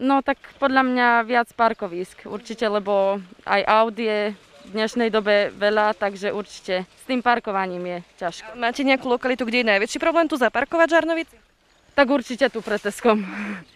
No tak podľa mňa viac parkovísk určite, lebo aj aut je v dnešnej dobe veľa, takže určite s tým parkovaním je ťažko. Máte nejakú lokalitu, kde je najväčší problém tu zaparkovať v Žarnovici? Tak určite tu pred Teskom.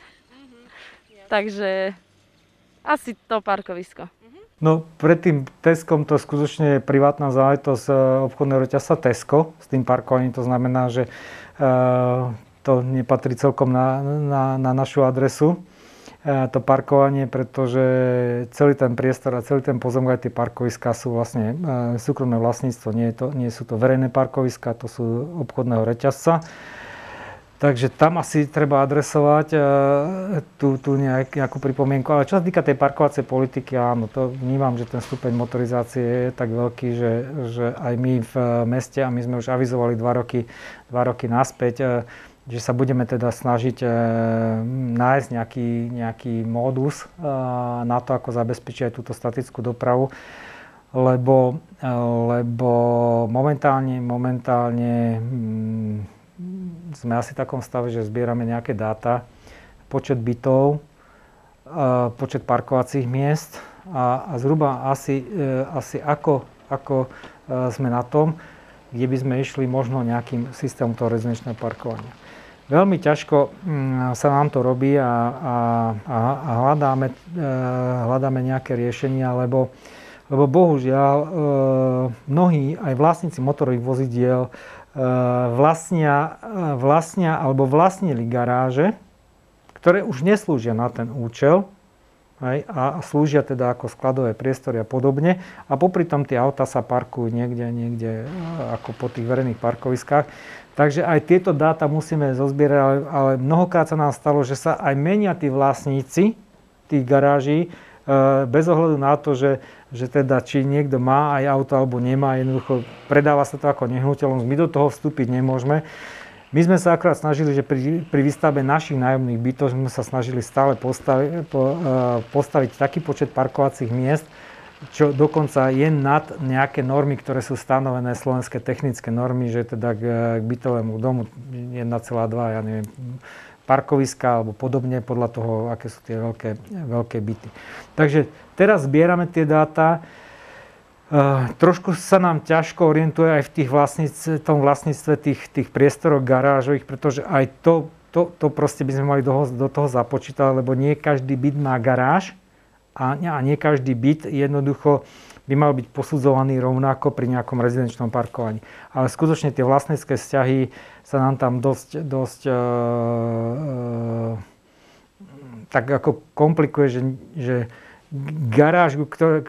Takže asi to parkovisko. No pred tým Teskom to skutočne je privátna záležitosť obchodného reťazca Tesco s tým parkovaním. To znamená, že to nepatrí celkom na našu adresu, to parkovanie, pretože celý ten priestor a celý ten pozemok, aj tie parkoviská sú vlastne súkromné vlastníctvo. Nie sú to verejné parkoviská, to sú obchodného reťazca. Takže tam asi treba adresovať tú nejakú pripomienku. Ale čo sa týka tej parkovacej politiky, áno, to vnímam, že ten stupeň motorizácie je tak veľký, že aj my v meste, a my sme už avizovali 2 roky naspäť, že sa budeme teda snažiť nájsť nejaký módus na to, ako zabezpečiť aj túto statickú dopravu. Lebo momentálne sme asi v takom stave, že zbierame nejaké dáta, počet bytov, počet parkovacích miest a zhruba asi ako sme na tom, kde by sme išli možno nejakým systémom toho rezidenčného parkovania. Veľmi ťažko sa nám to robí a hľadáme nejaké riešenia, lebo bohužiaľ mnohí aj vlastníci motorových vozidiel vlastnili garáže, ktoré už neslúžia na ten účel, a slúžia teda ako skladové priestory a podobne. A popri tom tie autá sa parkujú niekde ako po tých verejných parkoviskách. Takže aj tieto dáta musíme zozbierať, ale mnohokrát sa nám stalo, že sa aj menia tí vlastníci tých garáží, bez ohľadu na to, že teda či niekto má aj auto alebo nemá, jednoducho predáva sa to ako nehnuteľnosť, my do toho vstúpiť nemôžeme. My sme sa akorát snažili, že pri výstavbe našich nájomných bytov sme sa snažili stále postaviť taký počet parkovacích miest, čo dokonca je nad nejaké normy, ktoré sú stanovené, slovenské technické normy, že teda k bytovému domu 1,2, ja neviem, parkoviska alebo podobne, podľa toho, aké sú tie veľké byty. Takže teraz zbierame tie dáta. Trošku sa nám ťažko orientuje aj v tom vlastníctve tých priestorov garážových, pretože aj to proste by sme mali do toho započítať, lebo nie každý byt má garáž a nie každý byt jednoducho by mal byť posudzovaný rovnako pri nejakom rezidenčnom parkovaní. Ale skutočne tie vlastnícke vzťahy sa nám tam dosť tak ako komplikuje, že garáž,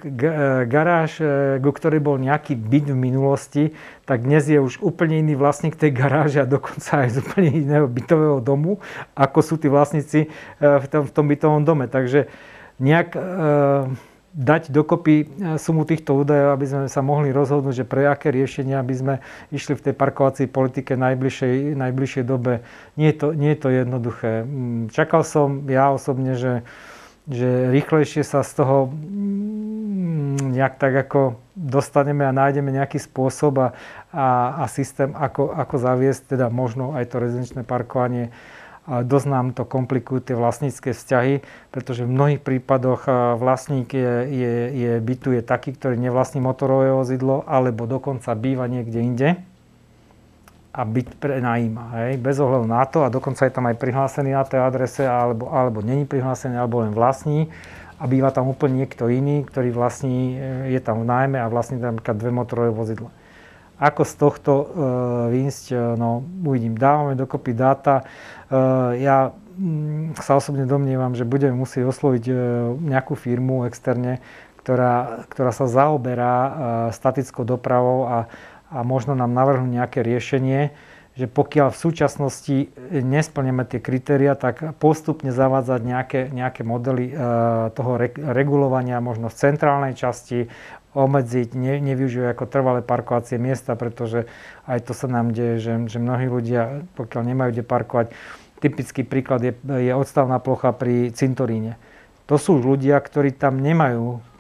ku ktorej bol nejaký byt v minulosti, tak dnes je už úplne iný vlastník tej garáže a dokonca aj z úplne iného bytového domu, ako sú tí vlastníci v tom bytovom dome. Takže nejak dať dokopy sumu týchto údajov, aby sme sa mohli rozhodnúť, že pre aké riešenia by sme išli v tej parkovacej politike v najbližšej dobe. Nie je to jednoduché. Čakal som ja osobne, že rýchlejšie sa z toho nejak tak ako dostaneme a nájdeme nejaký spôsob a systém, ako zaviesť teda možno aj to rezidenčné parkovanie. Dosť nám to komplikujú tie vlastnícke vzťahy, pretože v mnohých prípadoch vlastník bytu je taký, ktorý nevlastní motorové vozidlo, alebo dokonca býva niekde inde a byt prenajíma, bez ohľadu na to, a dokonca je tam aj prihlásený na tej adrese, alebo není prihlásený, alebo len vlastní a býva tam úplne niekto iný, ktorý vlastní, je tam v nájme a vlastní tam napríklad 2 motorové vozidla. Ako z tohto výjsť, no uvidím. Dávame dokopy dáta. Ja sa osobne domnievam, že budeme musieť osloviť nejakú firmu externe, ktorá sa zaoberá statickou dopravou a možno nám navrhnú nejaké riešenie, že pokiaľ v súčasnosti nesplníme tie kritériá, tak postupne zavádzať nejaké modely toho regulovania možno v centrálnej časti, obmedziť, nevyužívajú ako trvalé parkovacie miesta, pretože aj to sa nám deje, že mnohí ľudia, pokiaľ nemajú kde parkovať, typický príklad je odstavná plocha pri cintoríne. To sú ľudia, ktorí tam nemajú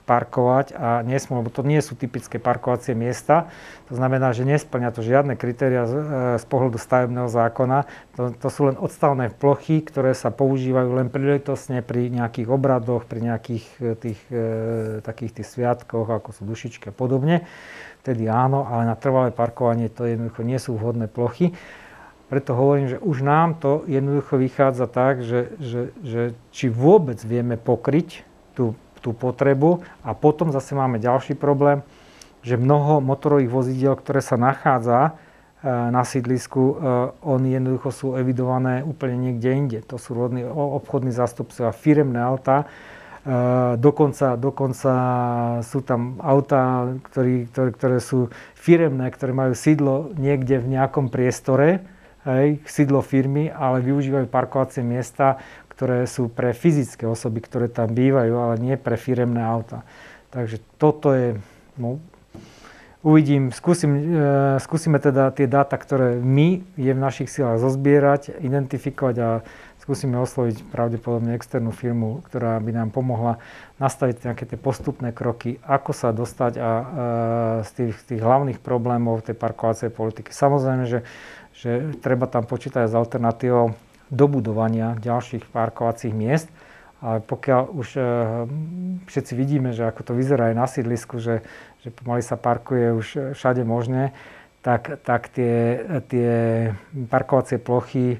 parkovať a nesmú, lebo to nie sú typické parkovacie miesta. To znamená, že nesplňa to žiadne kritéria z pohľadu stavebného zákona. To sú len odstavné plochy, ktoré sa používajú len príležitostne pri nejakých obradoch, pri nejakých takých tých sviatkoch, ako sú dušičky a podobne. Vtedy áno, ale na trvalé parkovanie to jednoducho nie sú vhodné plochy. Preto hovorím, že už nám to jednoducho vychádza tak, že či vôbec vieme pokryť tú potrebu a potom zase máme ďalší problém, že mnoho motorových vozidiel, ktoré sa nachádza na sídlisku, oni jednoducho sú evidované úplne niekde inde. To sú rôzni obchodní zástupcovia, firemné autá, dokonca sú tam autá, ktoré sú firemné, ktoré majú sídlo niekde v nejakom priestore, sídlo firmy, ale využívajú parkovacie miesta, ktoré sú pre fyzické osoby, ktoré tam bývajú, ale nie pre firemné auta. Takže toto je, uvidím, skúsime teda tie dáta, ktoré je v našich silách zozbierať, identifikovať a skúsime osloviť pravdepodobne externú firmu, ktorá by nám pomohla nastaviť nejaké tie postupné kroky, ako sa dostať z tých hlavných problémov tej parkovacej politiky. Samozrejme, že treba tam počítať s alternatívou dobudovania ďalších parkovacích miest. Ale pokiaľ už všetci vidíme, že ako to vyzerá aj na sídlisku, že pomaly sa parkuje už všade možné, tak tie parkovacie plochy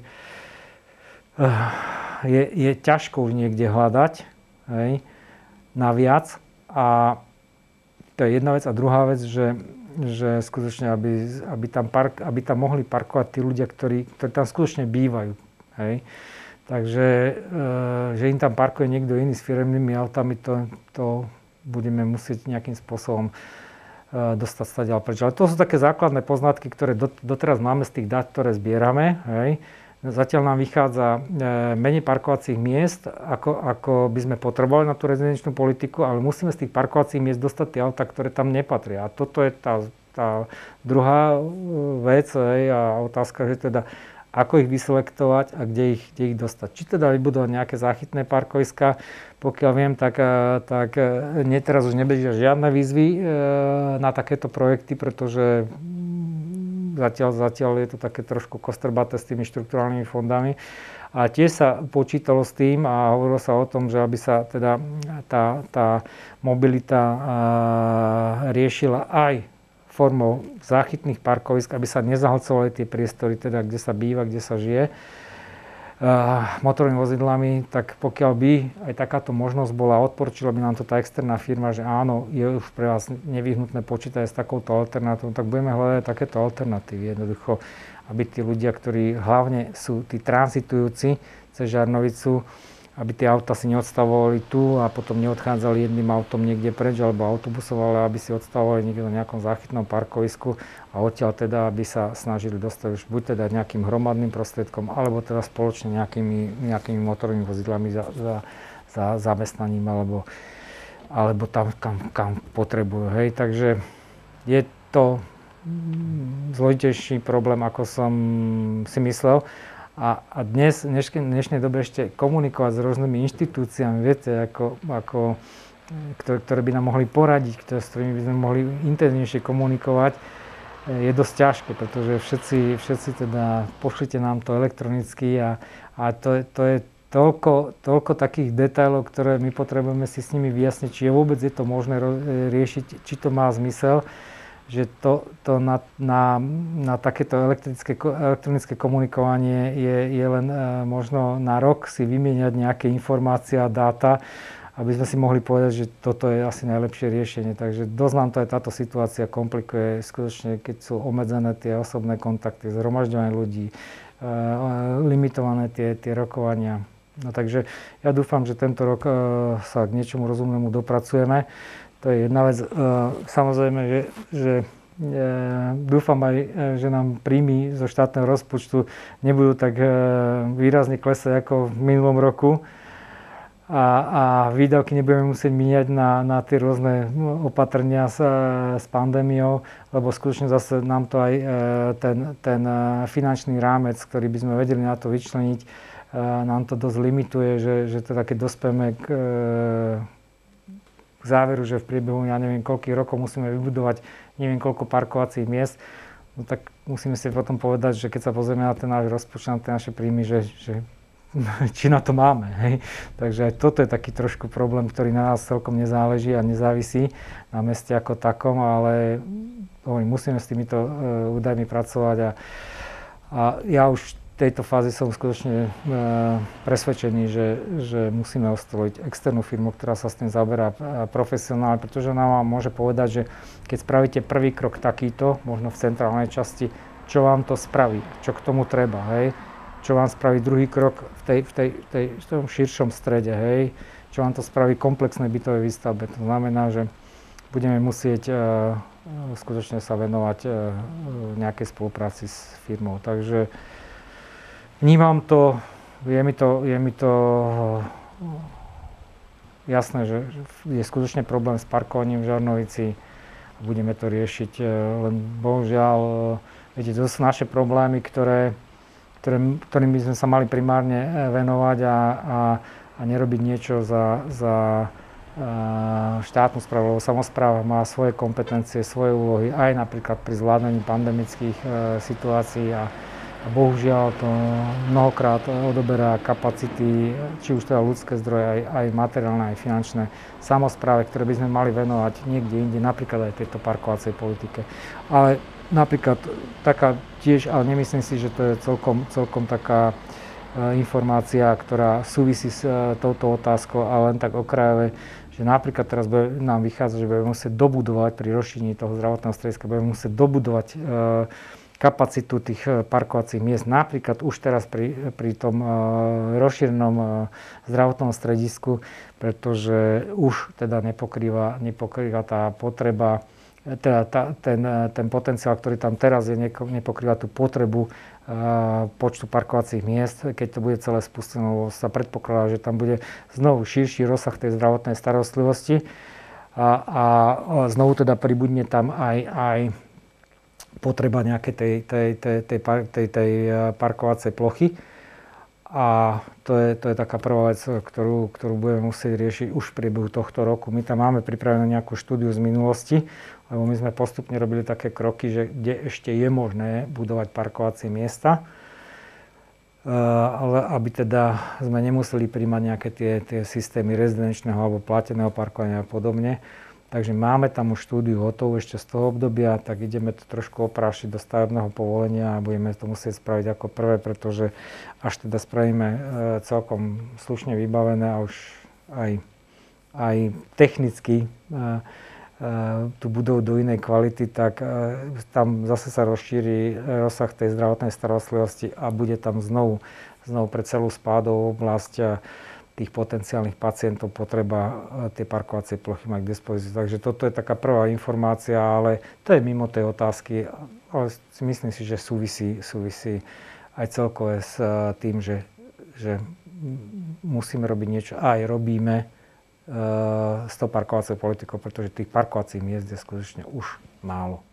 je ťažko už niekde hľadať, naviac. A to je jedna vec. A druhá vec, že skutočne, aby tam mohli parkovať tí ľudia, ktorí tam skutočne bývajú. Hej. Takže, že im tam parkuje niekto iný s firemnými autami, to budeme musieť nejakým spôsobom dostať stadiaľ preč. Ale to sú také základné poznatky, ktoré doteraz máme z tých dát, ktoré zbierame. Hej. Zatiaľ nám vychádza menej parkovacích miest, ako by sme potrebovali na tú rezidenčnú politiku, ale musíme z tých parkovacích miest dostať tie autá, ktoré tam nepatria. A toto je tá druhá vec a otázka, že teda ako ich vyselektovať a kde ich dostať. Či teda vybudovať nejaké záchytné parkoviská. Pokiaľ viem, tak teraz už nebežia žiadne výzvy na takéto projekty, pretože zatiaľ je to také trošku kostrbaté s tými štrukturálnymi fondami. A tiež sa počítalo s tým a hovorilo sa o tom, že aby sa teda tá mobilita riešila aj formou záchytných parkovisk, aby sa nezahlcovali tie priestory, teda kde sa býva, kde sa žije motorovými vozidlami, tak pokiaľ by aj takáto možnosť bola, odporúčila by nám to tá externá firma, že áno, je už pre vás nevyhnutné počítať s takouto alternatívou, tak budeme hľadať takéto alternatívy. Jednoducho, aby tí ľudia, ktorí hlavne sú tí tranzitujúci cez Žarnovicu, aby tie auta si neodstavovali tu a potom neodchádzali jedným autom niekde preč alebo autobusom, ale aby si odstavovali niekde na nejakom záchytnom parkovisku a odtiaľ teda, aby sa snažili dostať už buď teda nejakým hromadným prostriedkom, alebo teda spoločne nejakými motorovými vozidlami za zamestnaním alebo tam, kam potrebujú. Hej. Takže je to zložitejší problém, ako som si myslel. A dnes, v dnešnej dobe ešte komunikovať s rôznymi inštitúciami, viete, ktoré by nám mohli poradiť, s ktorými by sme mohli intenzívnejšie komunikovať, je dosť ťažké, pretože všetci teda pošlite nám to elektronicky a to je toľko takých detailov, ktoré my potrebujeme si s nimi vyjasniť, či vôbec je to možné riešiť, či to má zmysel, že to na takéto elektronické komunikovanie je len možno na rok si vymieňať nejaké informácie a dáta, aby sme si mohli povedať, že toto je asi najlepšie riešenie. Takže dosť nám to aj táto situácia komplikuje, skutočne keď sú obmedzené tie osobné kontakty, zhromažďovanie ľudí, limitované tie rokovania. No takže ja dúfam, že tento rok sa k niečomu rozumnému dopracujeme. To je jedna vec. Samozrejme, že dúfam aj, že nám príjmy zo štátneho rozpočtu nebudú tak výrazne klesať ako v minulom roku a výdavky nebudeme musieť míňať na tie rôzne opatrenia s pandémiou, lebo skutočne zase nám to aj ten finančný rámec, ktorý by sme vedeli na to vyčleniť, nám to dosť limituje, že teda keď dospieme k záveru, že v priebehu, ja neviem, koľkých rokov musíme vybudovať neviem koľko parkovacích miest, no tak musíme si potom povedať, že keď sa pozrieme na ten náš rozpočet, na tie naše príjmy, že či na to máme. Hej. Takže aj toto je taký trošku problém, ktorý na nás celkom nezáleží a nezávisí na meste ako takom, ale musíme s týmito údajmi pracovať a ja už v tejto fáze som skutočne presvedčený, že musíme ostrojiť externú firmu, ktorá sa s tým zaoberá profesionálne, pretože ona vám môže povedať, že keď spravíte prvý krok takýto, možno v centrálnej časti, čo vám to spraví, čo k tomu treba, hej? Čo vám spraví druhý krok v tom širšom strede, hej? Čo vám to spraví komplexnej bytovej výstavbe. To znamená, že budeme musieť skutočne sa venovať nejakej spolupráci s firmou. Takže vnímam to, je mi to jasné, že je skutočne problém s parkovaním v Žarnovici. Budeme to riešiť, len bohužiaľ, viete, to sú naše problémy, ktorým by sme sa mali primárne venovať a nerobiť niečo za štátnu správu, lebo samospráva má svoje kompetencie, svoje úlohy, aj napríklad pri zvládaní pandemických situácií a bohužiaľ to mnohokrát odoberá kapacity, či už teda ľudské zdroje, aj materiálne, aj finančné samospráve, ktoré by sme mali venovať niekde inde, napríklad aj tejto parkovacej politike. Ale napríklad taká tiež, ale nemyslím si, že to je celkom taká informácia, ktorá súvisí s touto otázkou, ale len tak okrajové, že napríklad teraz nám vychádza, že budeme musieť dobudovať pri rozšírení toho zdravotného strediska, budeme musieť dobudovať kapacitu tých parkovacích miest. Napríklad už teraz pri tom rozšírenom zdravotnom stredisku, pretože už teda nepokrýva tá potreba, teda ten potenciál, ktorý tam teraz je, nepokrýva tú potrebu počtu parkovacích miest. Keď to bude celé spustené, sa predpokladá, že tam bude znovu širší rozsah tej zdravotnej starostlivosti a znovu teda pribudne tam aj potreba nejakej tej parkovacej plochy. A to je taká prvá vec, ktorú budeme musieť riešiť už v priebehu tohto roku. My tam máme pripravenú nejakú štúdiu z minulosti, lebo my sme postupne robili také kroky, že kde ešte je možné budovať parkovacie miesta, ale aby teda sme nemuseli príjmať nejaké tie systémy rezidenčného alebo plateného parkovania a podobne. Takže máme tam už štúdiu hotovú ešte z toho obdobia, tak ideme to trošku oprášiť do stavebného povolenia a budeme to musieť spraviť ako prvé, pretože až teda spravíme celkom slušne vybavené a už aj technicky tú budovu do inej kvality, tak tam zase sa rozšíri rozsah tej zdravotnej starostlivosti a bude tam znovu pre celú spádovú oblasť tých potenciálnych pacientov potreba tie parkovacie plochy mať k dispozícii. Takže toto je taká prvá informácia, ale to je mimo tej otázky, ale myslím si, že súvisí aj celkové s tým, že musíme robiť niečo, aj robíme s tou parkovacou politikou, pretože tých parkovacích miest je skutočne už málo.